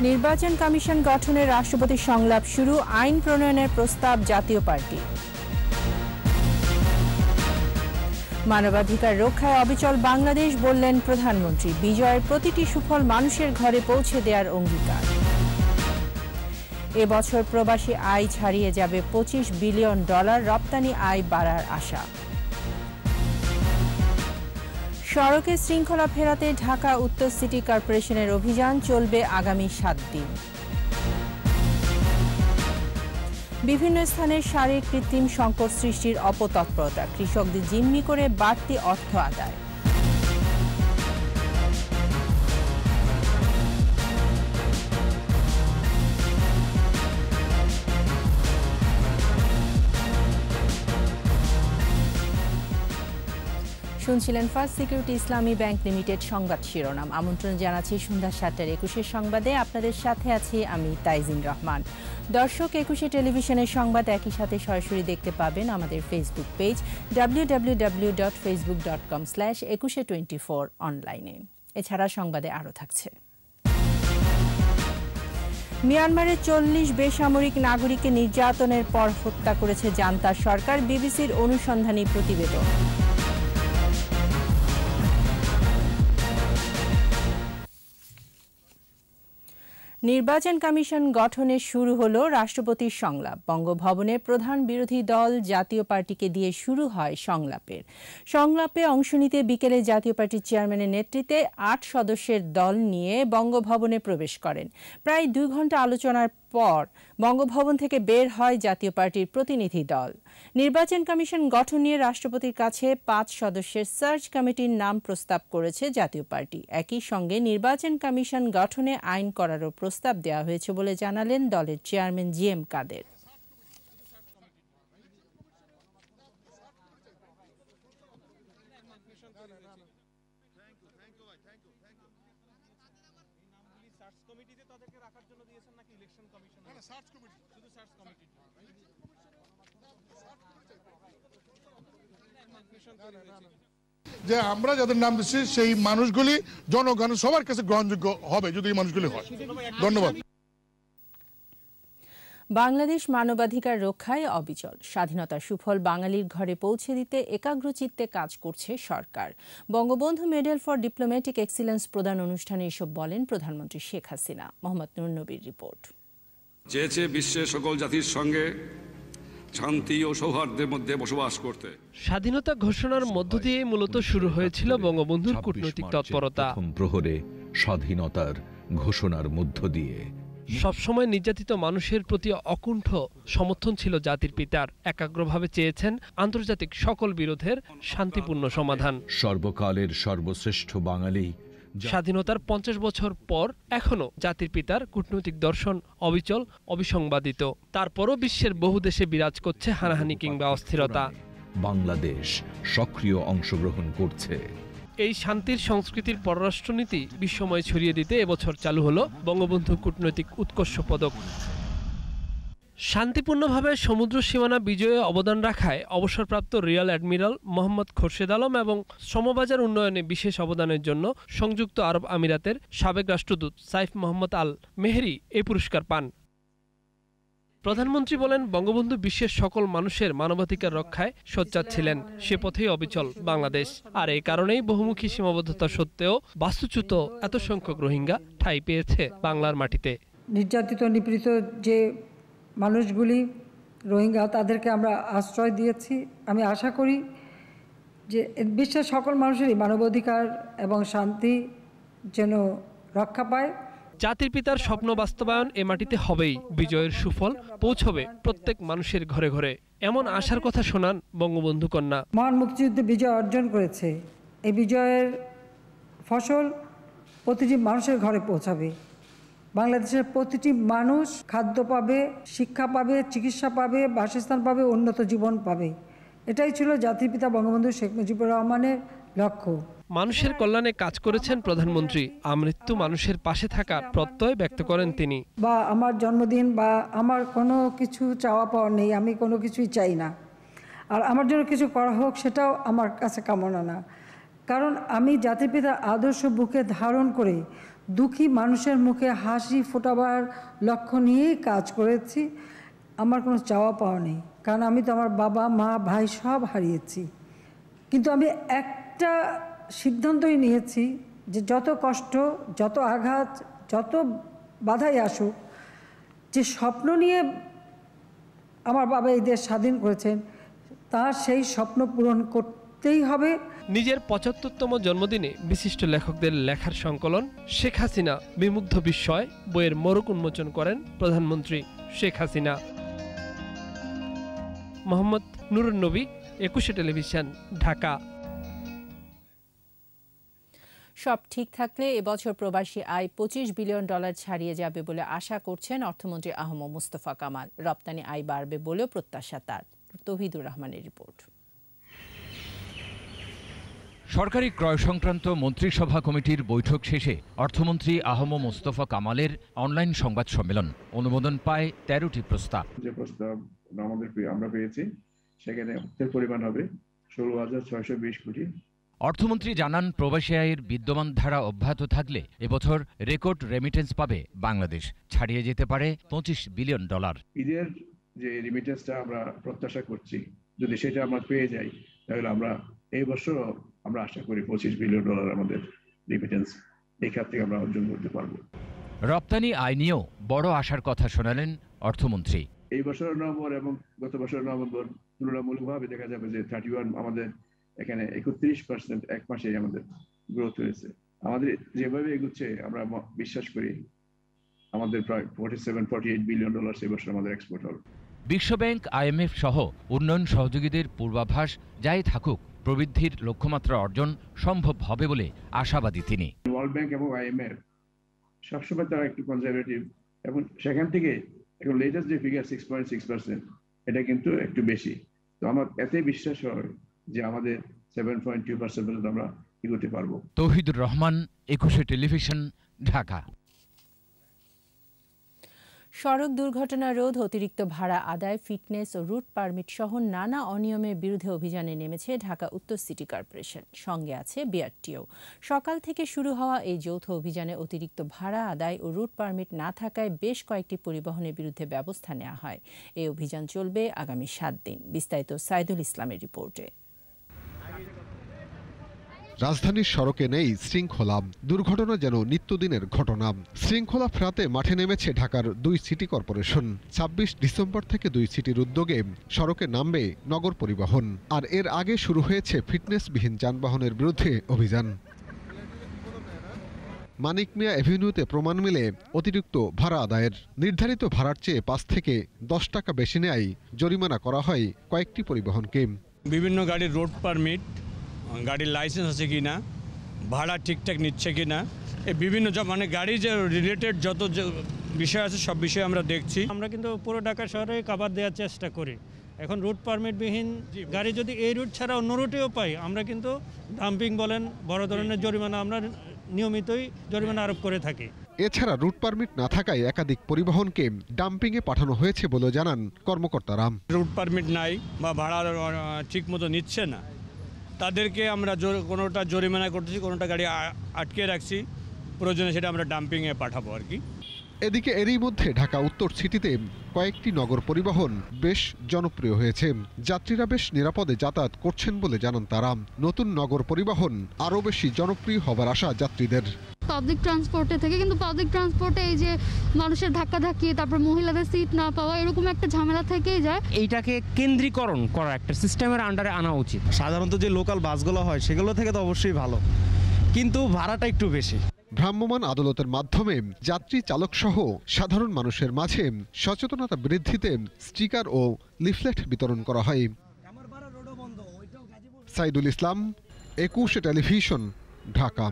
নির্বাচন কমিশন গঠনের রাষ্ট্রপতির সংলাপ শুরু, আইন প্রণয়নের প্রস্তাব জাতীয় পার্টি। মানবাধিকার রক্ষায় অবিচল বাংলাদেশ বললেন প্রধানমন্ত্রী, বিজয়ের প্রতিটি সুফল মানুষের ঘরে পৌঁছে দেওয়ার অঙ্গীকার। এবছর প্রবাসী আয় ছাড়িয়ে যাবে $25 বিলিয়ন, রপ্তানি আয় বাড়ার আশা। সড়কে শৃঙ্খলা ফেরাতে ঢাকা উত্তর সিটি কর্পোরেশনের অভিযান চলবে আগামী 7 দিন। বিভিন্ন স্থানে সারের কৃত্রিম সংকট সৃষ্টির অপতৎপরতা, কৃষকদের জিম্মি করে বাড়তি অর্থ আদায়। শুনছিলেন first security Islami bank limited সংবাদ শিরোনাম। আমন্ত্রণ জানাচ্ছি সন্ধ্যা 7:21 সংবাদে। আপনাদের সাথে আছি আমি তাইজিন রহমান। দর্শক, 21 টেলিভিশনের সংবাদ একই সাথে সরাসরি দেখতে পাবেন আমাদের ফেসবুক পেজ www.facebook.com/2124 অনলাইনে। এছাড়া সংবাদে আরও থাকছে। মিয়ানমারের 40 বেসামরিক নাগরিককে নির্যাতনের পর হত্যা করেছে জান্তা সরকার, বিবিসির অনুসন্ধানী প্রতিবেদন। নির্বাচন কমিশন গঠনে শুরু হলো রাষ্ট্রপতির সংলাপ। বঙ্গভবনের প্রধান বিরোধী দল জাতীয় পার্টিকে দিয়ে শুরু হয় সংলাপে অংশ নিতে বিকেলে জাতীয় পার্টির চেয়ারম্যানের নেতৃত্বে 8 সদস্যের দল নিয়ে বঙ্গভবনে প্রবেশ করেন। প্রায় 2 ঘণ্টা আলোচনার পর বঙ্গভবন থেকে বের হয় জাতীয় পার্টির প্রতিনিধি দল। নির্বাচন কমিশন গঠন নিয়ে রাষ্ট্রপতির কাছে 5 সদস্যের সার্চ কমিটির নাম প্রস্তাব করেছে জাতীয় পার্টি। একই সঙ্গে নির্বাচন কমিশন গঠনে আইন করারও প্রস্তাব দেওয়া হয়েছে বলে জানালেন দলের চেয়ারম্যান জিএম কাদের। যে আমরা যাদের নাম দিচ্ছি সেই মানুষগুলি জনগণ সবার কাছে গ্রহণযোগ্য হবে যদি এই মানুষগুলি হয়। ধন্যবাদ। বাংলাদেশ মানবাধিকার রক্ষায় অবিচল, স্বাধীনতার সুফল বাঙালির ঘরে পৌঁছে দিতে একাগ্রচিত্তে কাজ করছে সরকার। Bangabandhu medal for diplomatic excellence প্রদান অনুষ্ঠানে এসব বলেন প্রধানমন্ত্রী শেখ হাসিনা। মোহাম্মদ নুর নবীর রিপোর্ট। চেয়েছে বিশ্বের সকল জাতির সঙ্গে শান্তি ও সৌহার্দ্যের মধ্যে বসবাস করতে। স্বাধীনতা ঘোষণার মধ্য দিয়ে মূলত শুরু হয়েছিল বঙ্গবন্ধুর কূটনৈতিক তৎপরতা। প্রহরে স্বাধীনতার ঘোষণার মধ্য দিয়ে সবসময় নির্যাতিত মানুষের প্রতি অকুণ্ঠ সমর্থন ছিল জাতির পিতার। একাগ্রভাবে চেয়েছেন আন্তর্জাতিক সকল বিরোধের শান্তিপূর্ণ সমাধান। সর্বকালের সর্বশ্রেষ্ঠ বাঙালি। স্বাধীনতার 50 বছর পর এখনো জাতির পিতার কূটনৈতিক দর্শন অবিচল, অবিসংবাদিত। তারপরও বিশ্বের বহু দেশে বিরাজ করছে হানাহানি কিংবা অস্থিরতা। বাংলাদেশ সক্রিয় অংশগ্রহণ করছে। এই শান্তির সংস্কৃতির পররাষ্ট্রনীতি বিশ্বময় ছড়িয়ে দিতে এবছর চালু হলো বঙ্গবন্ধু কূটনৈতিক উৎকর্ষ পদক। শান্তিপূর্ণভাবে সমুদ্র সীমানা বিজয়ে অবদান রাখায় অবসরপ্রাপ্ত রিয়াল অ্যাডমিরাল মোহাম্মদ খোরশেদ আলম এবং সমবাজার উন্নয়নে বিশেষ অবদানের জন্য সংযুক্ত আরব আমিরাতের সাবেক রাষ্ট্রদূত সাইফ মোহাম্মদ আল মেহরি এই পুরস্কার পান। প্রধানমন্ত্রী বলেন, বঙ্গবন্ধু বিশ্বের সকল মানুষের মানবাধিকার রক্ষায় সোচ্চার ছিলেন। সে পথেই অবিচল বাংলাদেশ। আর এই কারণেই বহুমুখী সীমাবদ্ধতা সত্ত্বেও বাস্তুচ্যুত এত সংখ্যক রোহিঙ্গা ঠাঁই পেয়েছে বাংলার মাটিতে। নির্যাতিত নিপীড়িত যে মানুষগুলি রোহিঙ্গা, তাদেরকে আমরা আশ্রয় দিয়েছি। আমি আশা করি যে বিশ্বের সকল মানুষেরই মানবাধিকার এবং শান্তি যেন রক্ষা পায়। জাতির পিতার স্বপ্ন বাস্তবায়ন এ মাটিতে হবেই। বিজয়ের সুফল পৌঁছবে প্রত্যেক মানুষের ঘরে ঘরে, এমন আশার কথা শোনান বঙ্গবন্ধু কন্যা। মহান মুক্তিযুদ্ধে বিজয় অর্জন করেছে। এই বিজয়ের ফসল প্রতিটি মানুষের ঘরে পৌঁছাবে। বাংলাদেশের প্রতিটি মানুষ খাদ্য পাবে, শিক্ষা পাবে, চিকিৎসা পাবে, বাসস্থান পাবে, উন্নত জীবন পাবে। এটাই ছিল জাতির পিতা বঙ্গবন্ধু শেখ মুজিবুর রহমানের লক্ষ্য। মানুষের কল্যাণে কাজ করেছেন প্রধানমন্ত্রী। আমৃত্যু মানুষের পাশে থাকার প্রত্যয় ব্যক্ত করেন তিনি। বা আমার জন্মদিন বা আমার কোনো কিছু চাওয়া পাওয়া নেই, আমি কোনো কিছুই চাই না। আর আমার জন্য কিছু করা হোক সেটাও আমার কাছে কামনা না। কারণ আমি জাতির পিতার আদর্শ বুকে ধারণ করে দুঃখী মানুষের মুখে হাসি ফোটাবার লক্ষ্য নিয়েই কাজ করেছি। আমার কোনো চাওয়া পাওয়া নেই, কারণ আমি তো আমার বাবা মা ভাই সব হারিয়েছি। কিন্তু আমি একটা সিদ্ধান্তই নিয়েছি যে যত কষ্ট, যত আঘাত, যত বাধাই আসুক, যে স্বপ্ন নিয়ে আমার বাবা এই দেশ স্বাধীন করেছেন, তার সেই স্বপ্ন পূরণ করতেই হবে। নিজের ৭৫তম জন্মদিনে বিশিষ্ট লেখকদের লেখার সংকলন শেখ হাসিনা বিমুগ্ধ বিস্ময় বইয়ের মোড়ক উন্মোচন করেন প্রধানমন্ত্রী শেখ হাসিনা। মোহাম্মদ নুরুন নবী, একুশে টেলিভিশন, ঢাকা। সব ঠিক থাকলে এবছর প্রবাসী আয় $25 বিলিয়ন ছাড়িয়ে যাবে বলে আশা করছেন অর্থমন্ত্রী আহম মুস্তফা কামাল। রপ্তানি আয় বাড়বে বলেও প্রত্যাশা তার। তৌহিদুর রহমানের রিপোর্ট। সরকারি ক্রয় সংক্রান্ত মন্ত্রিসভা কমিটির বৈঠক শেষে অর্থমন্ত্রী আহম মুস্তফা কামালের অনলাইন সংবাদ সম্মেলন। অনুমোদন পায় 13টি প্রস্তাব। যে প্রস্তাব আমরা পেয়েছি সেখানে অর্থের পরিমাণ হবে 16,620 কোটি। অর্থমন্ত্রী জানান, প্রবাসী আয়ের বিদ্যমান ধারা অব্যাহত থাকলে এবছর রেকর্ড রেমিটেন্স পাবে বাংলাদেশ, ছাড়িয়ে যেতে পারে $25 বিলিয়ন। ঈদের যে রেমিটেন্সটা আমরা প্রত্যাশা করছি, যদি সেটা আমরা পেয়ে যাই তাহলে আমরা এই বছর আমরা আশা করি $25 বিলিয়ন আমাদের রেমিটেন্স এই খাত থেকে আমরা অর্জন করতে পারবো। রপ্তানি আয় নিয়েও বড় আশার কথা শোনালেন অর্থমন্ত্রী। এই বছরের নভেম্বর এবং গত বছরের নভেম্বর তুলনামূলকভাবে দেখা যাবে যে 31 আমাদের এখানে 31% এক মাসে আমাদের গ্রোথ হয়েছে। আমাদের যেভাবে এগুচ্ছে আমরা বিশ্বাস করি আমাদের প্রায় $47-48 বিলিয়ন এই বছর আমাদের এক্সপোর্ট হবে। বিশ্বব্যাংক, IMF সহ উন্নয়ন সহযোগীদের পূর্বাভাস যাই থাকুক, প্রবৃদ্ধির লক্ষ্যমাত্রা অর্জন সম্ভব হবে বলে আশাবাদী তিনি। ওয়ার্ল্ড ব্যাংক এবং IMF সবসময় তারা একটু কনজারভেটিভ, এবং সেখান থেকে এখন লেটেস্ট যে ফিগার 6.6%, এটা কিন্তু একটু বেশি। তো আমার এতে বিশ্বাস হয় যে আমাদের 7.2% পর্যন্ত আমরা এগোতে পারবো। তৌহিদুর রহমান, একুশে টেলিভিশন, ঢাকা। সড়ক দুর্ঘটনা রোধ, অতিরিক্ত ভাড়া আদায়, ফিটনেস ও রুট পারমিট সহ নানা অনিয়মের বিরুদ্ধে অভিযানে নেমেছে ঢাকা উত্তর সিটি কর্পোরেশন। সঙ্গে আছে বিআরটিও। সকাল থেকে শুরু হওয়া এই যৌথ অভিযানে অতিরিক্ত ভাড়া আদায় ও রুট পারমিট না থাকায় বেশ কয়েকটি পরিবহনের বিরুদ্ধে ব্যবস্থা নেওয়া হয়। এই অভিযান চলবে আগামী 7 দিন। বিস্তারিত সাইদুল ইসলামের রিপোর্টে। রাজধানীর সড়কে নেই শৃঙ্খলা, দুর্ঘটনা যেন নিত্যদিনের ঘটনা। শৃঙ্খলা ফেরাতে মাঠে নেমেছে ঢাকার 2 সিটি কর্পোরেশন। 26 ডিসেম্বর থেকে 2 সিটির উদ্যোগে সড়কে নামবে নগর পরিবহন। আর এর আগে শুরু হয়েছে ফিটনেসবিহীন যানবাহনের বিরুদ্ধে অভিযান। মানিক মিয়া এভিনিউতে প্রমাণ মিলে অতিরিক্ত ভাড়া আদায়ের। নির্ধারিত ভাড়ার চেয়ে 5 থেকে 10 টাকা বেশি নেয় জরিমানা করা হয় কয়েকটি পরিবহনকে। বিভিন্ন গাড়ির রোড পারমিট, গাড়ির লাইসেন্স আছে কি না, ভাড়া ঠিকঠাক নিচ্ছে কি না, এই বিভিন্ন মানে গাড়ি যে রিলেটেড যত বিষয় আছে সব বিষয়ে আমরা দেখছি। আমরা কিন্তু পুরো ঢাকা শহরে কভার দেওয়ার চেষ্টা করি। এখন রুট পারমিটবিহীন গাড়ি যদি এই রুট ছাড়া অন্য রুটেও পাই, আমরা কিন্তু ডাম্পিং বলেন, বড় ধরনের জরিমানা আমরা নিয়মিতই জরিমানা আরোপ করে থাকি। এছাড়া রুট পারমিট না থাকায় একাধিক পরিবহনকে ডাম্পিংয়ে পাঠানো হয়েছে বলে জানান কর্মকর্তারা। রুট পারমিট নাই বা ভাড়া ঠিক মতো নিচ্ছে না, তাদেরকে আমরা কোনোটা জরিমানা করতেছি, কোনোটা গাড়ি আটকে রাখছি, প্রয়োজনে সেটা আমরা ডাম্পিংয়ে পাঠাবো আর কি। এদিকে এরই মধ্যে ঢাকা উত্তর সিটিতে কয়েকটি নগর পরিবহন বেশ জনপ্রিয় হয়েছে। যাত্রীরা বেশ নিরাপদে যাতায়াত করছেন বলে জানান তারা। নতুন নগর পরিবহন আরও বেশি জনপ্রিয় হবার আশা যাত্রীদের। পাবলিক ট্রান্সপোর্টে থেকে, কিন্তু পাবলিক ট্রান্সপোর্টে এই যে মানুষের ধাক্কাধাক্কি, তারপর মহিলাদের সিট না পাওয়া, এরকম একটা ঝামেলা থেকেই যায়। এইটাকে কেন্দ্রীকরণ করা একটা সিস্টেমের আন্ডারে আনা উচিত। সাধারণত যে লোকাল বাসগুলো হয় সেগুলো থেকে তো অবশ্যই ভালো, কিন্তু ভাড়াটা একটু বেশি। ভ্রাম্যমাণ আদালতের মাধ্যমে যাত্রী চালক সহ সাধারণ মানুষের মাঝে সচেতনতা বৃদ্ধিতে স্টিকার ও লিফলেট বিতরণ করা হয়। সাইদুল ইসলাম, একুশে টেলিভিশন, ঢাকা।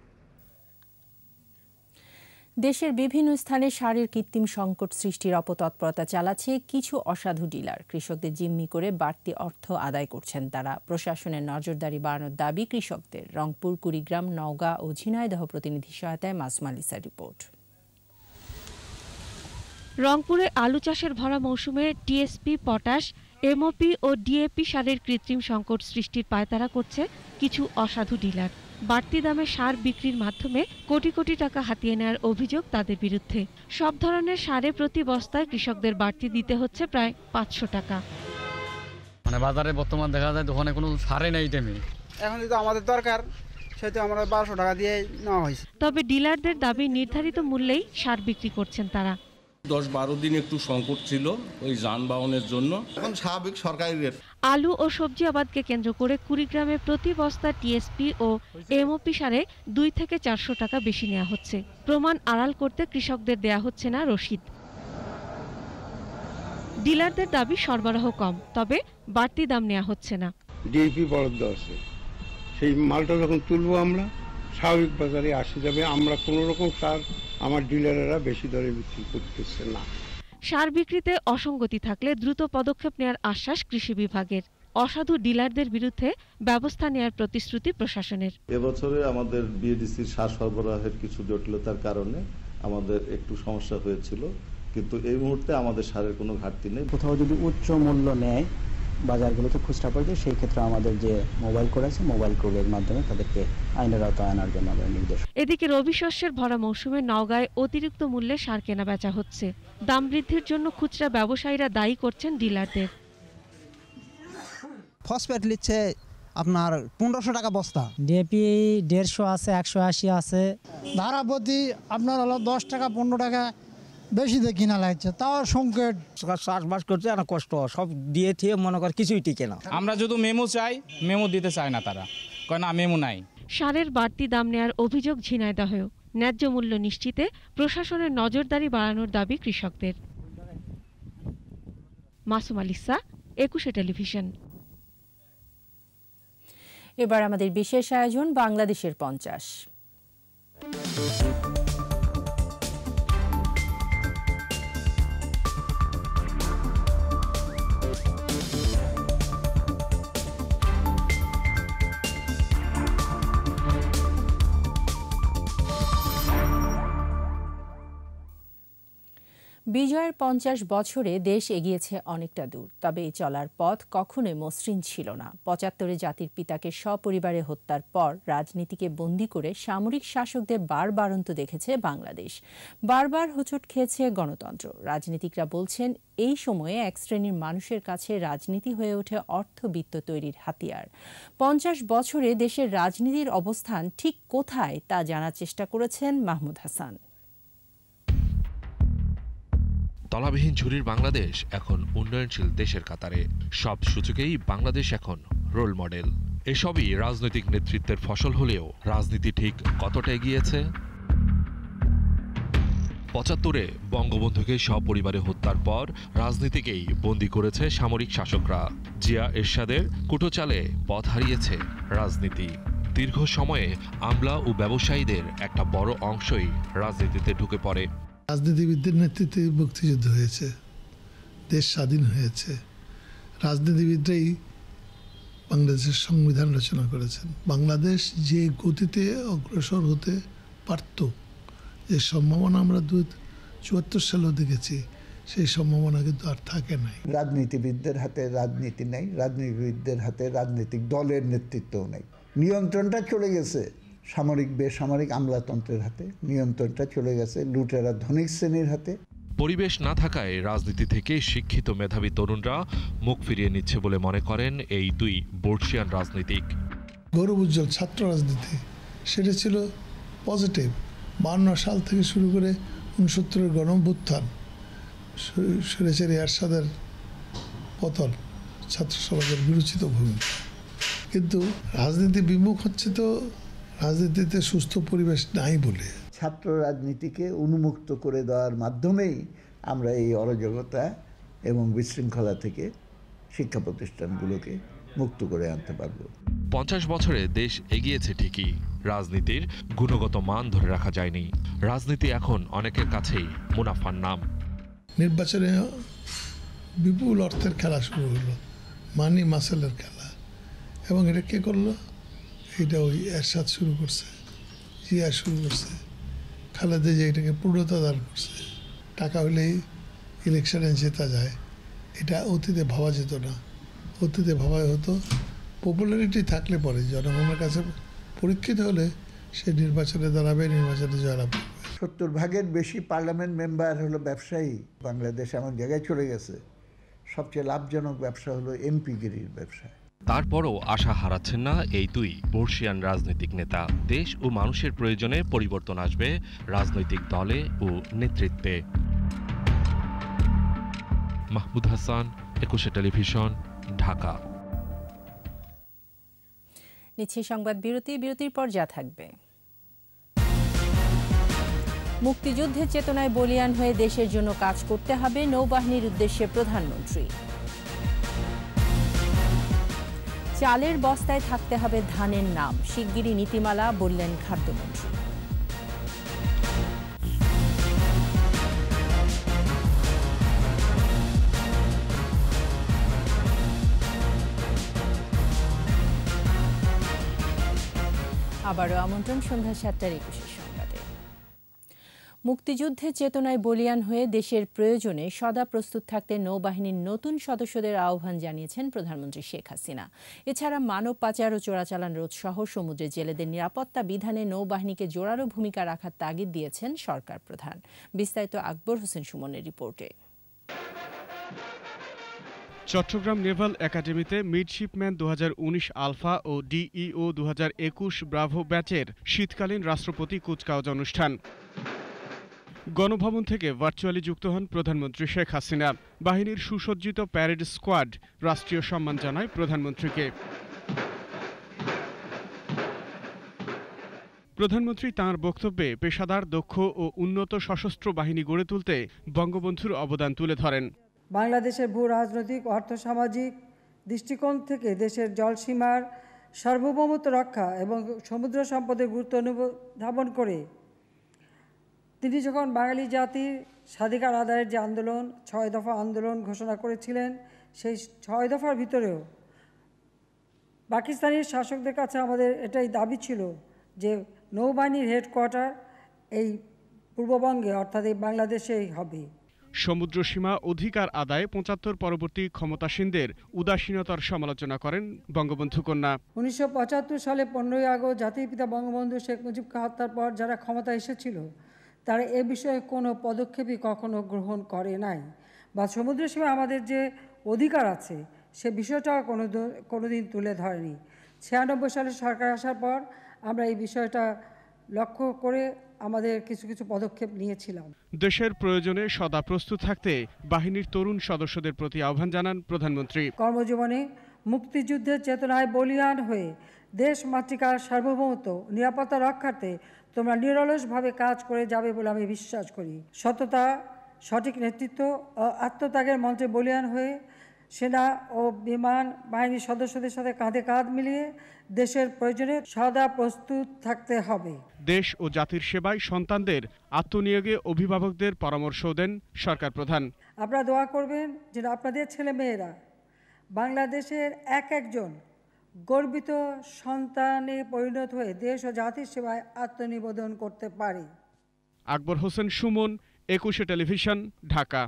দেশের বিভিন্ন স্থানে সারের কৃত্রিম সংকট সৃষ্টির অপতৎপরতা চালাচ্ছে কিছু অসাধু ডিলার। কৃষকদের জিম্মি করে বাড়তি অর্থ আদায় করছেন তারা। প্রশাসনের নজরদারি বাড়ানোর দাবি কৃষকদের। রংপুর, কুড়িগ্রাম, নওগাঁ ও ঝিনাইদহ প্রতিনিধির সহায়তায় মাসুমা লিসার রিপোর্ট। রংপুরে আলু চাষের ভরা মৌসুমে টিএসপি, পটাশ, এমওপি ও ডিএপি সারের কৃত্রিম সংকট সৃষ্টির পায়তারা করছে কিছু অসাধু ডিলার। বাড়তি দামে সার বিক্রির মাধ্যমে কোটি কোটি টাকা হাতিয়ে নেওয়ার অভিযোগ তাদের বিরুদ্ধে। সব ধরনের সারে প্রতি বস্তায় কৃষকদের বাড়তি দিতে হচ্ছে প্রায় 500 টাকা। মানে বাজারে বর্তমান দেখা যায় দোকানে কোনো সারে নেই টেমে। এখন যদি আমাদের দরকার সেটা আমরা 1200 টাকা দিয়ে নেওয়া হয়েছে। তবে ডিলারদের দাবি নির্ধারিত মূল্যেই সার বিক্রি করছেন তারা। 10-12 দিন একটু সংকট ছিল ওই যানবাহনের জন্য, এখন স্বাভাবিক সরকারি রেট। আলু ও সবজি আবাদকে কেন্দ্র করে কুড়িগ্রামে প্রতি বস্তা টিএসপি ও এমওপি সারে 2 থেকে 400 টাকা বেশি নেওয়া হচ্ছে। প্রমাণ আড়াল করতে কৃষকদের দেয়া হচ্ছে না রসিদ। ডিলারদের দাবি সরবরাহ কম, তবে বাড়তি দাম নেওয়া হচ্ছে না। ডিএপি বরাদ্দ আছে, সেই মালটা যখন তুলবো আমরা স্বাভাবিক বাজারে আসে যাবে। আমরা কোনো রকম সার আমার ডিলারেরা বেশি দরে বিক্রি করতেছে না। সার বিক্রিতে অসঙ্গতি থাকলে দ্রুত পদক্ষেপ নেওয়ার আশ্বাস কৃষি বিভাগের। অসাধু ডিলারদের বিরুদ্ধে ব্যবস্থা নেওয়ার প্রতিশ্রুতি প্রশাসনের। এবছরে আমাদের বিএডিসির সার সরবরাহের কিছু জটিলতার কারণে আমাদের একটু সমস্যা হয়েছিল, কিন্তু এই মুহূর্তে আমাদের সারের কোনো ঘাটতি নেই। কোথাও যদি উচ্চ মূল্য নেয় বাজারগুলোতে খুচরা পর্যায়ে, সেই ক্ষেত্রে আমাদের যে মোবাইল কোড আছে, মোবাইল কোডের মাধ্যমে তাদেরকে আইনের আওতায় আনার জন্য আমরা নির্দেশ। এদিকে রবি শস্যের ভরা মৌসুমে নওগাঁয় অতিরিক্ত মূল্যে সার কেনা বেচা হচ্ছে। দাম বৃদ্ধির জন্য খুচরা ব্যবসায়ীরা দায়ী করছেন ডিলারদের। ফসফেট নিচ্ছে আপনার 1500 টাকা বস্তা, ডিএপি 150 আছে, 180 আছে। ধারাপতি আপনার হলো 10 টাকা 15 টাকা বেশি দিয়ে কিনা লাগছে, তাও সংকট। চাষবাস করতে অনেক কষ্ট, সব দিয়ে ঠিয়ে মনে কর কিছুই টিকে না। আমরা যদি মেমো চাই, মেমো দিতে চায় না তারা, কয় না মেমো নাই। সারের বাড়তি দাম নেওয়ার অভিযোগ ঝিনাইদহেও। ন্যায্য মূল্য নিশ্চিতে প্রশাসনের নজরদারি বাড়ানোর দাবি কৃষকদের। মাসুম আলিসা, 21 টেলিভিশন। এবার আমাদের বিশেষ আয়োজন বাংলাদেশের 50। বিজয়ের 50 বছরে দেশ এগিয়েছে অনেকটা দূর, তবে এই চলার পথ কখনোই মসৃণ ছিল না। 75-এ জাতির পিতাকে সপরিবারে হত্যার পর রাজনীতিকে বন্দী করে সামরিক শাসকদের বারবারন্ত দেখেছে বাংলাদেশ। বারবার হোঁচট খেয়েছে গণতন্ত্র। রাজনীতিকরা বলছেন এই সময়ে এক শ্রেণীর মানুষের কাছে রাজনীতি হয়ে ওঠে অর্থবিত্ত তৈরির হাতিয়ার। 50 বছরে দেশের রাজনীতির অবস্থান ঠিক কোথায় তা জানার চেষ্টা করেছেন মাহমুদ হাসান। তলাবিহীন ঝুড়ির বাংলাদেশ এখন উন্নয়নশীল দেশের কাতারে। সব সূচকেই বাংলাদেশ এখন রোল মডেল। এসবই রাজনৈতিক নেতৃত্বের ফসল হলেও রাজনীতি ঠিক কতটা এগিয়েছে? 75-এ বঙ্গবন্ধুকে সপরিবারে হত্যার পর রাজনীতিকেই বন্দী করেছে সামরিক শাসকরা। জিয়া এরশাদের কুটোচালে পথ হারিয়েছে রাজনীতি। দীর্ঘ সময়ে আমলা ও ব্যবসায়ীদের একটা বড় অংশই রাজনীতিতে ঢুকে পড়ে। রাজনীতিবিদদের নেতৃত্বে মুক্তিযুদ্ধ হয়েছে, দেশ স্বাধীন হয়েছে। রাজনীতিবিদরাই বাংলাদেশের সংবিধান রচনা করেছেন। বাংলাদেশ যে গতিতে অগ্রসর হতে পারত, যে সম্ভাবনা আমরা 74 সালেও দেখেছি, সেই সম্ভাবনা কিন্তু আর থাকে নাই। রাজনীতিবিদদের হাতে রাজনীতি নেই, রাজনীতিবিদদের হাতে রাজনৈতিক দলের নেতৃত্বও নেই। নিয়ন্ত্রণটা চলে গেছে সামরিক বেসামরিক আমলাতন্ত্রের হাতে, নিয়ন্ত্রণটা চলে গেছে লুটেরা ধনিক শ্রেণীর হাতে। পরিবেশ না থাকায় রাজনীতি থেকে শিক্ষিত মেধাবী তরুণরা মুখ ফিরিয়ে নিচ্ছে বলে মনে করেন এই দুই বর্ষিয়ান রাজনীতিক। গৌরব উজ্জ্বল ছাত্র রাজনীতি, সেটা ছিল পজিটিভ। 52 সাল থেকে শুরু করে 69-এর গণঅভ্যুত্থান, সুরেচারী এরশাদের পতন, ছাত্র সমাজের বিরোচিত ভূমিকা। কিন্তু রাজনীতি বিমুখ হচ্ছে তো রাজনীতিতে সুস্থ পরিবেশ নাই বলে। ছাত্র রাজনীতিকে উন্মুক্ত করে দেওয়ার মাধ্যমেই আমরা এই অরাজকতা এবং বিশৃঙ্খলা থেকে শিক্ষা প্রতিষ্ঠানগুলোকে মুক্ত করে আনতে পারব। 50 বছরে দেশ এগিয়েছে ঠিকই, রাজনীতির গুণগত মান ধরে রাখা যায়নি। রাজনীতি এখন অনেকের কাছেই মুনাফার নাম। নির্বাচনে বিপুল অর্থের খেলা শুরু হলো, মানি মাসেলের খেলা। এবং এটা কে করলো? এটা ওই এরশাদ শুরু করছে, জিয়া শুরু করছে, খালেদা যে এটাকে পূর্ণতা দান করছে। টাকা হলেই ইলেকশনে জেতা যায়, এটা অতীতে ভাবা যেত না। অতীতে ভাবা হতো পপুলারিটি থাকলে পরে, জনগণের কাছে পরীক্ষিত হলে সে নির্বাচনে দাঁড়াবে, নির্বাচনে জয়লাভ করবে। 70% বেশি পার্লামেন্ট মেম্বার হলো ব্যবসায়ী। বাংলাদেশ এমন জায়গায় চলে গেছে, সবচেয়ে লাভজনক ব্যবসা হলো এমপিগিরির ব্যবসা। তারপরও আশা হারাচ্ছেন না এই দুই বর্ষিয়ান রাজনৈতিক নেতা। দেশ ও মানুষের প্রয়োজনে পরিবর্তন আসবে রাজনৈতিক দলে ও নেতৃত্বে। মাহমুদ হাসান, 21 টেলিভিশন, ঢাকা। নিচ্ছি সংবাদ বিরতির পর যা থাকবে। মুক্তিযুদ্ধের চেতনায় বলিয়ান হয়ে দেশের জন্য কাজ করতে হবে, নৌবাহিনীর উদ্দেশ্যে প্রধানমন্ত্রী। চালের বস্তায় থাকতে হবে ধানের নাম, শিগগিরই নীতিমালা, বললেন খাদ্যমন্ত্রী। আবারও আমন্ত্রণ সন্ধ্যা 7:21 সংবাদে। মুক্তিযুদ্ধের চেতনায় বলিয়ান হয়ে দেশের প্রয়োজনে সদা প্রস্তুত থাকতে নৌবাহিনীর নতুন সদস্যদের আহ্বান জানিয়েছেন প্রধানমন্ত্রী শেখ হাসিনা। এছাড়া মানব পাচার ও চোরাচালান রোধ সহ সমুদ্রে জেলেদের নিরাপত্তা বিধানে নৌবাহিনীকে জোরালো ভূমিকা রাখার তাগিদ দিয়েছেন সরকার প্রধান। বিস্তারিত আকবর হোসেন সুমনের রিপোর্টে। চট্টগ্রাম নেভাল একাডেমিতে মিডশিপম্যান 2019 আলফা ও ডিইও 2021 ব্রাভো ব্যাচের শীতকালীন রাষ্ট্রপতি কুচকাওয়াজ অনুষ্ঠান। গণভবন থেকে ভার্চুয়ালি যুক্ত হন প্রধানমন্ত্রী শেখ হাসিনা। বাহিনীর সুসজ্জিত প্যারেড স্কোয়াড রাষ্ট্রীয় সম্মান জানায় প্রধানমন্ত্রীকে। প্রধানমন্ত্রী তাঁর বক্তব্যে পেশাদার, দক্ষ ও উন্নত সশস্ত্র বাহিনী গড়ে তুলতে বঙ্গবন্ধুর অবদান তুলে ধরেন। বাংলাদেশের ভূ রাজনৈতিক, অর্থসামাজিক দৃষ্টিকোণ থেকে দেশের জলসীমার সার্বভৌমত্ব রক্ষা এবং সমুদ্র সম্পদের গুরুত্ব অনুধাবন করে তিনি যখন বাঙালি জাতির স্বাধিকার আদায়ের যে আন্দোলন, 6 দফা আন্দোলন ঘোষণা করেছিলেন, সেই 6 দফার ভিতরেও পাকিস্তানি শাসকদের কাছে আমাদের এটাই দাবি ছিল যে নৌবাহিনীর হেডকোয়ার্টার এই পূর্ববঙ্গে অর্থাৎ এই বাংলাদেশেই হবে। সমুদ্র সীমা অধিকার আদায়ে 75 পরবর্তী ক্ষমতাসীনদের উদাসীনতার সমালোচনা করেন বঙ্গবন্ধু কন্যা। 1975 সালে 15ই আগস্ট জাতির পিতা বঙ্গবন্ধু শেখ মুজিবকে হত্যার পর যারা ক্ষমতা এসেছিল তারা এ বিষয়ে কোনো পদক্ষেপই কখনো গ্রহণ করে নাই, বা সমুদ্র সীমা আমাদের যে অধিকার আছে সে বিষয়টাও কোনোদিন তুলে ধরেনি। 96 সালে সরকার আসার পর আমরা এই বিষয়টা লক্ষ্য করে আমাদের কিছু পদক্ষেপ নিয়েছিলাম। দেশের প্রয়োজনে সদা প্রস্তুত থাকতে বাহিনীর তরুণ সদস্যদের প্রতি আহ্বান জানান প্রধানমন্ত্রী। কর্মজীবনে মুক্তিযুদ্ধের চেতনায় বলিয়ান হয়ে দেশ মাতৃকার সার্বভৌমত্ব নিরাপত্তা রক্ষার্থে তোমরা নিরলসভাবে কাজ করে যাবে বলে আমি বিশ্বাস করি। সততা, সঠিক নেতৃত্ব ও আত্মত্যাগের মন্ত্রে বলিয়ান হয়ে সেনা ও বিমান বাহিনীর সদস্যদের সাথে কাঁধে কাঁধ মিলিয়ে দেশের প্রয়োজনে সদা প্রস্তুত থাকতে হবে। দেশ ও জাতির সেবায় সন্তানদের আত্মনিয়োগে অভিভাবকদের পরামর্শ দেন সরকার প্রধান। আপনারা দোয়া করবেন যেন আপনাদের ছেলে মেয়েরা বাংলাদেশের একজন গর্বিত সন্তানে পরিণত হয়ে দেশ ও জাতির সেবায় আত্মনিবেদন করতে পারে। Akbar Hossain Sumon, 21 television, Dhaka.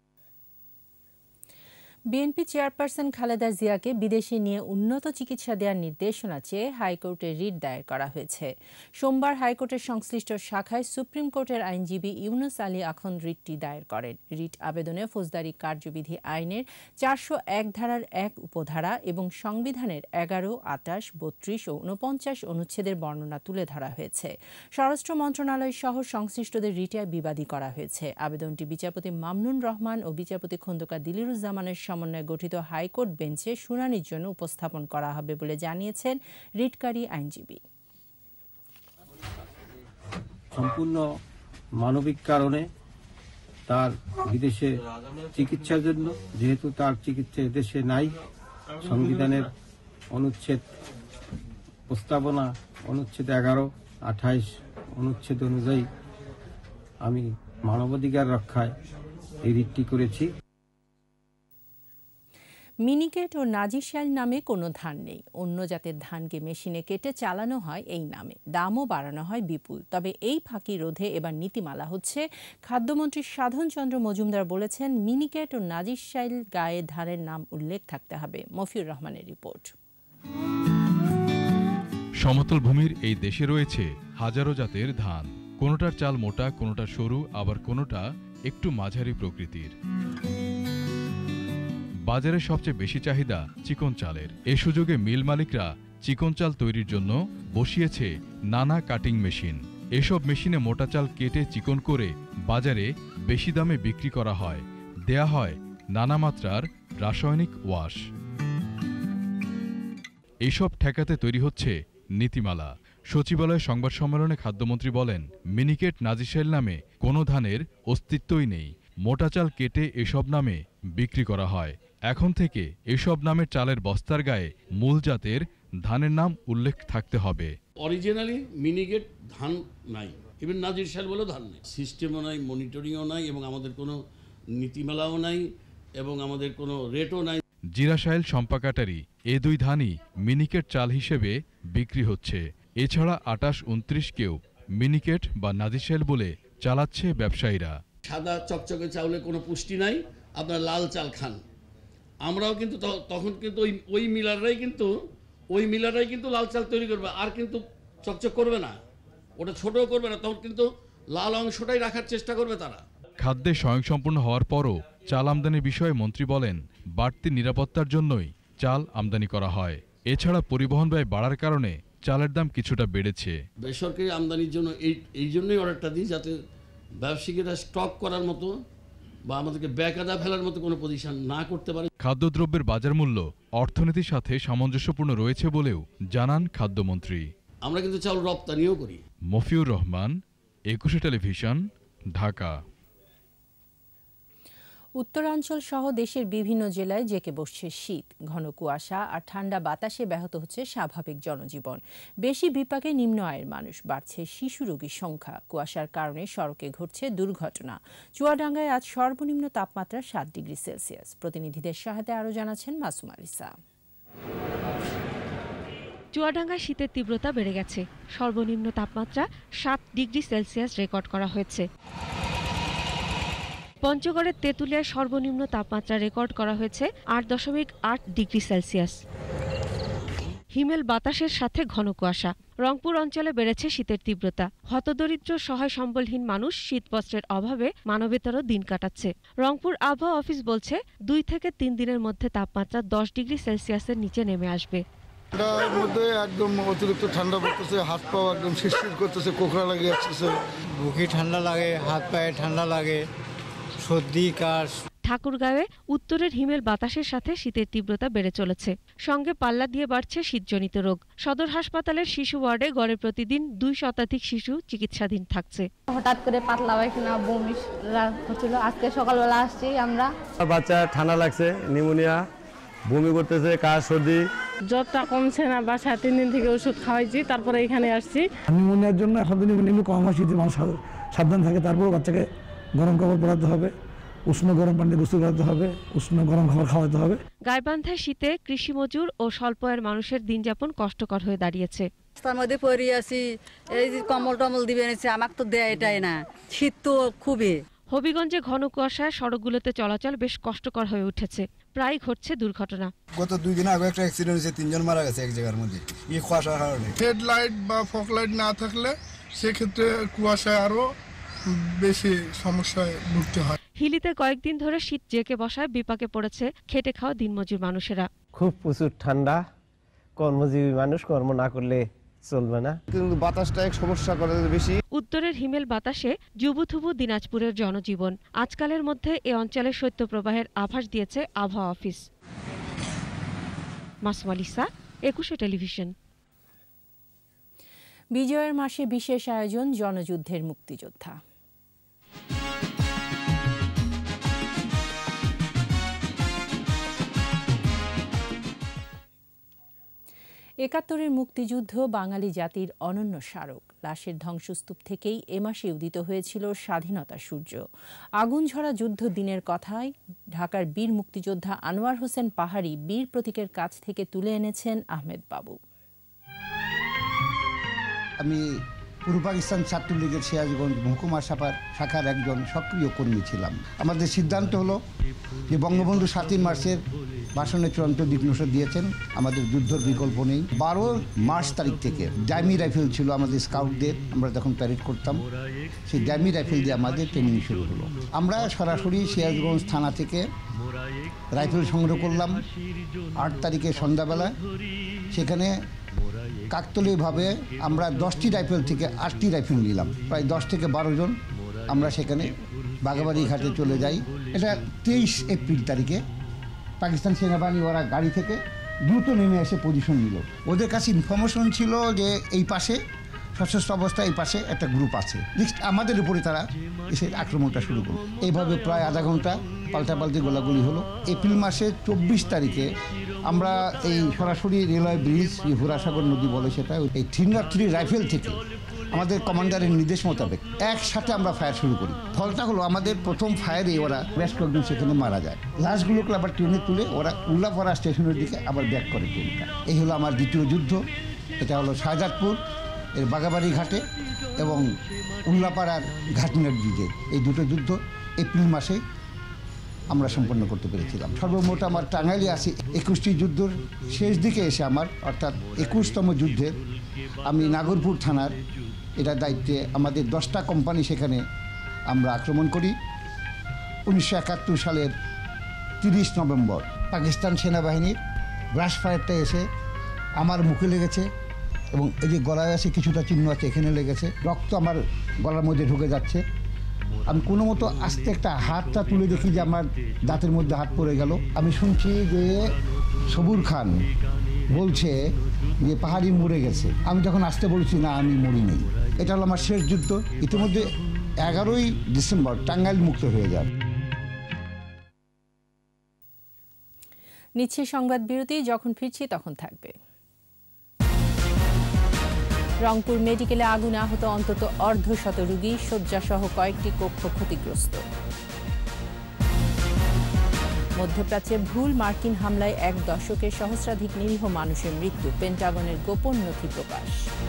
BNP chairperson Khaleda জিয়াকে বিদেশে নিয়ে উন্নত চিকিৎসা দেওয়ার নির্দেশনা চেয়ে হাইকোর্টে রিট দায়ের করা হয়েছে। সোমবার হাইকোর্টের সংশ্লিষ্ট শাখায় সুপ্রিম কোর্টের আইনজীবী ইউনুস আলী আখন্দ রিটটি দায়ের করেন। রিট আবেদনে ফৌজদারি কার্যবিধি আইনের 401 ধারার 1 উপধারা এবং সংবিধানের 11, 28, 32 ও 49 অনুচ্ছেদের বর্ণনা তুলে ধরা হয়েছে। স্বরাষ্ট্র মন্ত্রণালয় সহ সংশ্লিষ্টদের রিটে বিবাদী করা হয়েছে। আবেদনটি বিচারপতি মামনুন রহমান ও বিচারপতি খন্দকার দিলিরুজ্জামানের সমন্বয়ে গঠিত হাইকোর্ট বেঞ্চে শুনানির জন্য উপস্থাপন করা হবে বলে জানিয়েছেন রিটকারী আইনজীবী। সম্পূর্ণ মানবিক কারণে তার বিদেশে চিকিৎসার জন্য, যেহেতু তার চিকিৎসা দেশে নাই, সংবিধানের অনুচ্ছেদ প্রস্তাবনা অনুচ্ছেদ 11, 28 অনুচ্ছেদ অনুযায়ী আমি মানবাধিকার রক্ষায় এই রিটটি করেছি। মিনিকেট ও নাজিরশাইল নামে কোনো ধান নেই। অন্য জাতের ধানকে মেশিনে কেটে চালানো হয় এই নামে, দামও বাড়ানো হয় বিপুল। তবে এই ফাঁকি রোধে এবার নীতিমালা হচ্ছে। খাদ্যমন্ত্রী সাধন চন্দ্র মজুমদার বলেছেন, মিনিকেট ও নাজিরশাইল গায়ে ধানের নাম উল্লেখ থাকতে হবে। মফিউর রহমানের রিপোর্ট। সমতল ভূমির এই দেশে রয়েছে হাজারো জাতের ধান, কোনোটার চাল মোটা, কোনোটা সরু, আবার কোনোটা একটু মাঝারি প্রকৃতির। বাজারে সবচেয়ে বেশি চাহিদা চিকন চালের। এ সুযোগে মিল মালিকরা চিকন চাল তৈরির জন্য বসিয়েছে নানা কাটিং মেশিন। এসব মেশিনে মোটা চাল কেটে চিকন করে বাজারে বেশি দামে বিক্রি করা হয়, দেয়া হয় নানা মাত্রার রাসায়নিক ওয়াশ। এইসব ঠেকাতে তৈরি হচ্ছে নীতিমালা। সচিবালয় সংবাদ সম্মেলনে খাদ্যমন্ত্রী বলেন, মিনিকেট নাজিরশাইল নামে কোনো ধানের অস্তিত্বই নেই। মোটা চাল কেটে এসব নামে বিক্রি করা হয়। এখন থেকে এসব নামের চালের বস্তার গায়ে মূল জাতের ধানের নাম উল্লেখ থাকতে হবে। অরিজিনালি মিনিকেট ধান নাই, ইভেন নাজিরশাইল বলেও ধান নেই, সিস্টেমও নাই, মনিটরিংও নাই, এবং আমাদের কোনো নীতিমালাও নাই, এবং আমাদের কোনো রেটও নাই। জিরাশাইল, সম্পাকাটারি এ দুই ধানই মিনিকেট চাল হিসেবে বিক্রি হচ্ছে। এছাড়া 28-29 কেও মিনিকেট বা নাজিরশাইল বলে চালাচ্ছে ব্যবসায়ীরা। সাদা চকচকে চাউলে কোনো পুষ্টি নাই, আপনার লাল চাল খান। আমরাও কিন্তু তখন কিন্তু ওই মিলাররাই কিন্তু লাল চাল তৈরি করবে, আর কিন্তু চকচক করবে না, ওটা ছোটও করবে না, তখন কিন্তু লাল অংশটাই রাখার চেষ্টা করবে তারা। খাদ্যে স্বয়ংসম্পূর্ণ হওয়ার পরও চাল আমদানির বিষয়ে মন্ত্রী বলেন, বাড়তি নিরাপত্তার জন্যই চাল আমদানি করা হয়। এছাড়া পরিবহন ব্যয় বাড়ার কারণে চালের দাম কিছুটা বেড়েছে। বেসরকারি আমদানির জন্য এই জন্যই অর্ডারটা দিই, যাতে ব্যবসায়ীরা স্টক করার মতো বা আমাদেরকে ব্যাকাদা ফেলার মতো কোনো পজিশন না করতে পারে। খাদ্যদ্রব্যের বাজার মূল্য অর্থনীতির সাথে সামঞ্জস্যপূর্ণ রয়েছে বলেও জানান খাদ্যমন্ত্রী। আমরা কিন্তু চাল রপ্তানিও করি। মফিউর রহমান, 21 টেলিভিশন, ঢাকা। উত্তরাঞ্চল সহ দেশের বিভিন্ন জেলায় জেঁকে বসছে শীত। ঘন কুয়াশা আর ঠান্ডা বাতাসে ব্যাহত হচ্ছে স্বাভাবিক জনজীবন। বেশি বিপাকে নিম্ন আয়ের মানুষ, বাড়ছে শিশু রোগীর সংখ্যা। কুয়াশার কারণে সড়কে ঘটছে দুর্ঘটনা। চুয়াডাঙ্গায় আজ সর্বনিম্ন তাপমাত্রা 7 ডিগ্রি সেলসিয়াস। প্রতিনিধিদের সহায়তায় আরও জানাচ্ছেন মাসুম আলিসা। চুয়াডাঙ্গায় শীতের তীব্রতা বেড়ে গেছে। সর্বনিম্ন তাপমাত্রা 7 ডিগ্রি সেলসিয়াস রেকর্ড করা হয়েছে। পঞ্চগড়ের তেঁতুলিয়ায় সর্বনিম্ন তাপমাত্রা রেকর্ড করা হয়েছে 8.8 ডিগ্রি সেলসিয়াস। হিমেল বাতাসের সাথে ঘন কুয়াশা। রংপুর অঞ্চলে বেড়েছে শীতের তীব্রতা। হতদরিদ্র সহায় সম্বলহীন মানুষ শীতবস্ত্রের অভাবে মানবেতর দিন কাটাচ্ছে। রংপুর আবহাওয়া অফিস বলছে 2 থেকে 3 দিনের মধ্যে তাপমাত্রা 10 ডিগ্রি সেলসিয়াসের নিচে নেমে আসবে। ঠান্ডার মধ্যে একদম অতিরিক্ত ঠান্ডা পড়তেছে, হাত পা একদম শিরশির করতেছে, কোকড়া লাগে আসতেছে, বুকে ঠান্ডা লাগে, হাত পায়ে ঠান্ডা লাগে, সর্দি কাশ। ঠাকুরগাঁওয়ে উত্তরের হিমেল বাতাসের সাথে শীতের তীব্রতা বেড়ে চলেছে। সঙ্গে পাল্লা দিয়ে বাড়ছে শীতজনিত রোগ। সদর হাসপাতালের শিশু ওয়ার্ডে গড়ে প্রতিদিন 2 শতাধিক শিশু চিকিৎসাধীন থাকছে। হঠাৎ করে পাতলা পায়খানা, বমি হচ্ছিল। আজকে সকালবেলা আসছি আমরা। বাচ্চা ঠান্ডা লাগছে, নিউমোনিয়া, বমি করতেছে, কাশ, সর্দি। জ্বরটা কমছে না, বাসায় 3 দিন থেকে ওষুধ খাওয়াইছি, তারপরে এখানে আসছি। নিউমোনিয়ার জন্য এখন নিউমোনিয়া কম হয়, শীতে মানুষ সাবধান থাকে। তারপর বাচ্চাকে গরম কাপড় পরাতে হবে, উষ্ণ গরম পানিতে গোসল করাতে হবে, উষ্ণ গরম খাবার খাওয়াতে হবে। গাইবান্ধায় শীতে কৃষি মজুর ও স্বল্প আয়ের মানুষের দিনযাপন কষ্টকর হয়ে দাঁড়িয়েছে। তার মধ্যে পড়ে আছি, এই যে কম্বল টম্বল দিবে এনেছে, আমাকে তো দেয় এটাই না। শীত তো খুবই। হবিগঞ্জে ঘন কুয়াশায় সড়কগুলোতে চলাচল বেশ কষ্টকর হয়ে উঠেছে। প্রায় ঘটছে দুর্ঘটনা। গত 2 দিন আগে একটা অ্যাক্সিডেন্ট হয়েছে, 3 জন মারা গেছে এক জায়গার মধ্যে এই কুয়াশার কারণে। হেডলাইট বা ফগলাইট না থাকলে সেক্ষেত্রে কুয়াশায় আরো বেশি সমস্যায় ভুগতে হয়। হিলিতে কয়েকদিন ধরে শীত জেঁকে বসায় বিপাকে পড়েছে খেটে খাওয়া দিনমজুর মানুষেরা। খুব প্রচুর ঠান্ডা, কর্মজীবী মানুষ কর্ম না করলে চলবে না, কিন্তু বাতাসটা এক সমস্যা করে বেশি। উত্তরের হিমেল বাতাসে জুবুথুবু দিনাজপুরের জনজীবন। আজকালের মধ্যে এ অঞ্চলে শৈত্যপ্রবাহের আভাস দিয়েছে আবহাওয়া অফিস। মাসুম আলিসা, 21 টেলিভিশন। বিজয়ের মাসে বিশেষ আয়োজন জনযুদ্ধের মুক্তিযোদ্ধা। ৭১-এর মুক্তিযুদ্ধ বাঙালি জাতির অনন্য স্মারক। লাশের ধ্বংসস্তূপ থেকেই এ মাসে উদিত হয়েছিল স্বাধীনতা সূর্য। আগুন ঝরা যুদ্ধ দিনের কথায় ঢাকার বীর মুক্তিযোদ্ধা আনোয়ার হোসেন পাহাড়ি বীর প্রতীকের কাছ থেকে তুলে এনেছেন আহমেদ বাবু। আমি পূর্ব পাকিস্তান ছাত্রলীগের সিরাজগঞ্জ মহকুমা শাখার একজন সক্রিয় কর্মী ছিলাম। আমাদের সিদ্ধান্ত হলো যে বঙ্গবন্ধু 7 মার্চের ভাষণে চূড়ান্ত দিকনির্দেশ দিয়েছেন, আমাদের যুদ্ধের বিকল্প নেই। 12 মার্চ তারিখ থেকে ডাইমি রাইফেল ছিল আমাদের স্কাউটদের, আমরা যখন প্যারেড করতাম সেই ডাইমি রাইফেল দিয়ে আমাদের ট্রেনিং শুরু হলো। আমরা সরাসরি সিরাজগঞ্জ থানা থেকে রাইফেল সংগ্রহ করলাম 8 তারিখে সন্ধ্যাবেলা। সেখানে কাকতলীয়ভাবে আমরা 10টি রাইফেল থেকে 8টি রাইফেল নিলাম, প্রায় 10 থেকে 12 জন আমরা সেখানে বাগাবাড়ি ঘাটে চলে যাই। এটা 23 এপ্রিল তারিখে পাকিস্তান সেনাবাহিনী ওরা গাড়ি থেকে দ্রুত নেমে এসে পজিশন নিল। ওদের কাছে ইনফরমেশন ছিল যে এই পাশে সশস্ত্র অবস্থায় এই পাশে একটা গ্রুপ আছে, আমাদের উপরে তারা এসে আক্রমণটা শুরু করল। এইভাবে প্রায় আধা ঘন্টা পাল্টাপাল্টি গোলাগুলি হলো। এপ্রিল মাসের 24 তারিখে আমরা এই সরাসরি রেলওয়ে ব্রিজ, হুরাসাগর নদী বলে সেটা, এই 303 রাইফেল থেকে আমাদের কমান্ডারের নির্দেশ মোতাবেক একসাথে আমরা ফায়ার শুরু করি। ফলটা হলো আমাদের প্রথম ফায়ারে ওরা বেশ কয়েকজন সেখানে মারা যায়। লাশগুলোকে আবার ট্রেনে তুলে ওরা উল্লাপাড়া স্টেশনের দিকে আবার ব্যাক করে ট্রেনটা। এই হলো আমার দ্বিতীয় যুদ্ধ। এটা হলো শাহজাদপুর এর বাগাবাড়ি ঘাটে এবং উল্লাপাড়ার ঘাটনের দিকে। এই দুটো যুদ্ধ এপ্রিল মাসে আমরা সম্পন্ন করতে পেরেছিলাম। সর্বমোট আমার টাঙ্গাইলে আসি 21টি যুদ্ধের শেষ দিকে এসে আমার অর্থাৎ 21তম যুদ্ধে আমি নাগরপুর থানার এটা দায়িত্বে আমাদের 10টা কোম্পানি সেখানে আমরা আক্রমণ করি। 1971 সালের 30 নভেম্বর পাকিস্তান সেনাবাহিনীর ব্রাশ ফায়ারটা এসে আমার মুখে লেগেছে এবং এই যে গলায় আছে কিছুটা চিহ্ন আছে, এখানে লেগেছে, রক্ত আমার গলার মধ্যে ঢুকে যাচ্ছে। আমি কোনো মতো আস্তে একটা হাতটা তুলে দেখি যে আমার দাঁতের মধ্যে হাত পড়ে গেল। আমি শুনছি যে সবুর খান বলছে যে পাহাড়ি মরে গেছে। আমি তখন আসতে বলছি না, আমি মরি নেই। এটা হলো আমার শেষ যুদ্ধ। ইতিমধ্যে 11ই ডিসেম্বর টাঙ্গাইল মুক্ত হয়ে যায়। নিচ্ছে সংবাদ বিরতি, যখন ফিরছি তখন থাকবে। রংপুর মেডিকেলে আগুনে আহত অন্তত অর্ধশত রোগী, শয্যাসহ কয়েকটি কক্ষ ক্ষতিগ্রস্ত। মধ্যপ্রাচ্যে ভুল মার্কিন হামলায় 1 দশকের সহস্রাধিক নিরীহ মানুষের মৃত্যু, পেন্টাগনের গোপন নথি প্রকাশ।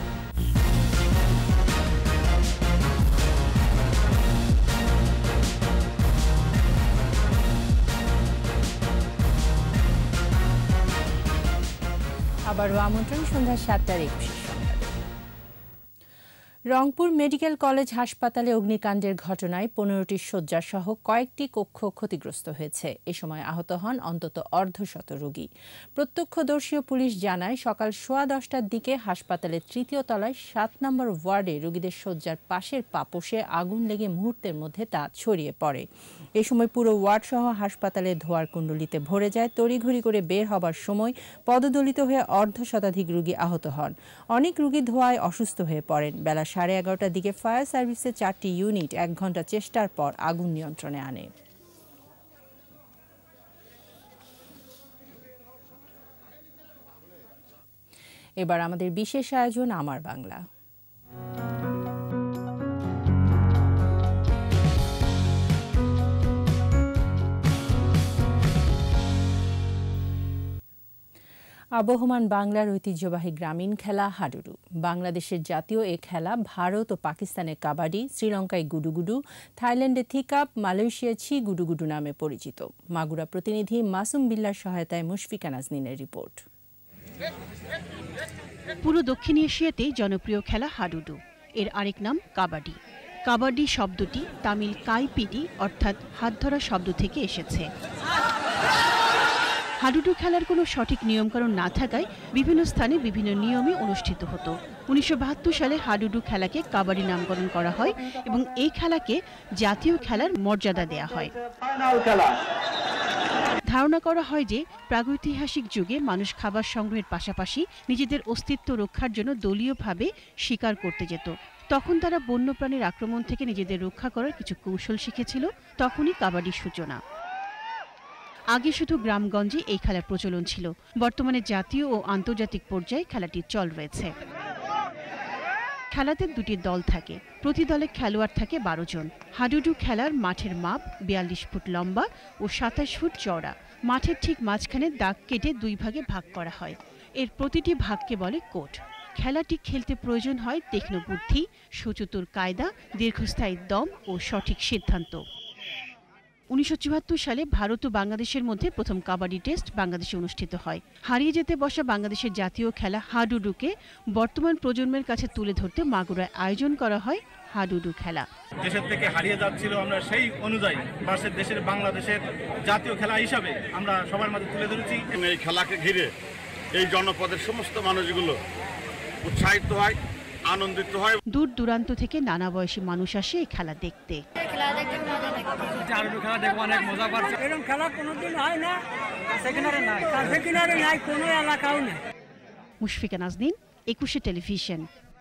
আবারও আমন্ত্রণ সন্ধ্যা 7:21। রংপুর মেডিকেল কলেজ হাসপাতালে অগ্নিকাণ্ডের ঘটনায় 15টি শয্যাসহ কয়েকটি কক্ষ ক্ষতিগ্রস্ত হয়েছে। এ সময় আহত হন অন্তত অর্ধশত রোগী। প্রত্যক্ষদর্শী পুলিশ জানায়, সকাল 10:15টার দিকে হাসপাতালের 3য় তলায় 7 নম্বর ওয়ার্ডে রোগীদের শয্যার পাশের পাপোশে আগুন লেগে মুহূর্তের মধ্যে তা ছড়িয়ে পড়ে। এ সময় পুরো ওয়ার্ডসহ হাসপাতালে ধোঁয়ার কুণ্ডলিতে ভরে যায়। তড়িঘড়ি করে বের হবার সময় পদদলিত হয়ে অর্ধশতাধিক রোগী আহত হন। অনেক রোগী ধোঁয়ায় অসুস্থ হয়ে পড়েন। বেলা 11:30টার দিকে ফায়ার সার্ভিসের 4টি ইউনিট 1 ঘন্টা চেষ্টার পর আগুন নিয়ন্ত্রণে আনে। এবার আমাদের বিশেষ আয়োজন আমার বাংলা। আবহমান বাংলার ঐতিহ্যবাহী গ্রামীণ খেলা হাডুডু। বাংলাদেশের জাতীয় এ খেলা ভারত ও পাকিস্তানে কাবাডি, শ্রীলঙ্কায় গুডুগুডু, থাইল্যান্ডে থিকাপ, মালয়েশিয়ায় ছি গুডুগুডু নামে পরিচিত। মাগুরা প্রতিনিধি মাসুম বিল্লার সহায়তায় মুশফিকা নাজনীনের রিপোর্ট। পুরো দক্ষিণ এশিয়াতেই জনপ্রিয় খেলা হাডুডু, এর আরেক নাম কাবাডি। কাবাডি শব্দটি তামিল কাইপিডি অর্থাৎ হাত ধরা শব্দ থেকে এসেছে। হাডুডু খেলার কোনো সঠিক নিয়মকানুন না থাকায় বিভিন্ন স্থানে বিভিন্ন নিয়মে অনুষ্ঠিত হতো। 1972 সালে হাডুডু খেলাকে কাবাডি নামকরণ করা হয় এবং এই খেলাকে জাতীয় খেলার মর্যাদা দেয়া হয়। ধারণা করা হয় যে প্রাগৈতিহাসিক যুগে মানুষ খাবার সংগ্রহের পাশাপাশি নিজেদের অস্তিত্ব রক্ষার জন্য দলীয়ভাবে শিকার করতে যেত। তখন তারা বন্যপ্রাণীর আক্রমণ থেকে নিজেদের রক্ষা করার কিছু কৌশল শিখেছিল। তখনই কাবাডির সূচনা। আগে শুধু গ্রামগঞ্জে এই খেলার প্রচলন ছিল। বর্তমানে জাতীয় ও আন্তর্জাতিক পর্যায়ে খেলাটির চল রয়েছে। খেলাতে 2টি দল থাকে, প্রতি দলে খেলোয়াড় থাকে 12 জন। হাডুডু খেলার মাঠের মাপ 42 ফুট লম্বা ও 27 ফুট চওড়া। মাঠের ঠিক মাঝখানে দাগ কেটে 2 ভাগে ভাগ করা হয়। এর প্রতিটি ভাগকে বলে কোট। খেলাটি খেলতে প্রয়োজন হয় তীক্ষ্ণ বুদ্ধি, সুচতুর কায়দা, দীর্ঘস্থায়ী দম ও সঠিক সিদ্ধান্ত। 1974 সালে ভারত ও বাংলাদেশের মধ্যে প্রথম কাবাডি টেস্ট বাংলাদেশে অনুষ্ঠিত হয়। হারিয়ে যেতে বসা বাংলাদেশের জাতীয় খেলা হাডুডুকে বর্তমান প্রজন্মের কাছে তুলে ধরতে মাগুরায় আয়োজন করা হয় হাডুডু খেলা। দেশের থেকে হারিয়ে যাচ্ছিল, আমরা সেই অনুযায়ী পাশের দেশের বাংলাদেশের জাতীয় খেলা হিসাবে আমরা সবার মাঝে তুলে ধরেছি। এই খেলাকে ঘিরে এই জনপদের সমস্ত মানুষগুলো উৎসাহিত হয়, আনন্দিত হয়। দূর দূরান্ত থেকে নানা বয়সী মানুষ আসে এই খেলা দেখতে। এরকম খেলা কোনোদিন হয় না, নাই কোনো এলাকাও না। মুশফিকা নাজনীন, 21 টেলিভিশন।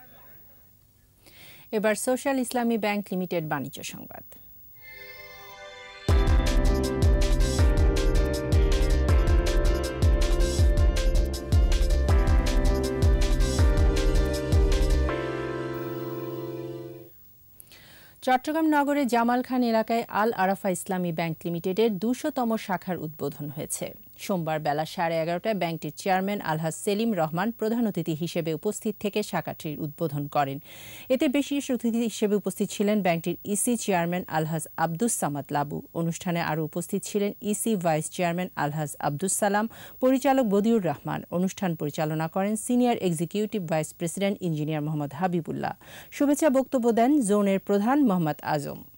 এবার সোশ্যাল ইসলামী ব্যাংক লিমিটেড বাণিজ্য সংবাদ। চট্টগ্রাম নগরের জামাল খান এলাকায় আল আরাফা ইসলামী ব্যাংক লিমিটেডের 200তম শাখার উদ্বোধন হয়েছে। সোমবার বেলা 11:30টায় ব্যাংকটির চেয়ারম্যান আলহাজ সেলিম রহমান প্রধান অতিথি হিসেবে উপস্থিত থেকে শাখাটির উদ্বোধন করেন। এতে বিশেষ অতিথি হিসেবে উপস্থিত ছিলেন ব্যাংকটির ইসি চেয়ারম্যান আলহাজ আব্দুস সামাদ লাবু। অনুষ্ঠানে আরও উপস্থিত ছিলেন ইসি ভাইস চেয়ারম্যান আলহাজ আব্দুস সালাম, পরিচালক বদিউর রহমান। অনুষ্ঠান পরিচালনা করেন senior executive vice president engineer Mohammad Habibullah. শুভেচ্ছা বক্তব্য দেন জোনের প্রধান মোহাম্মদ আজম।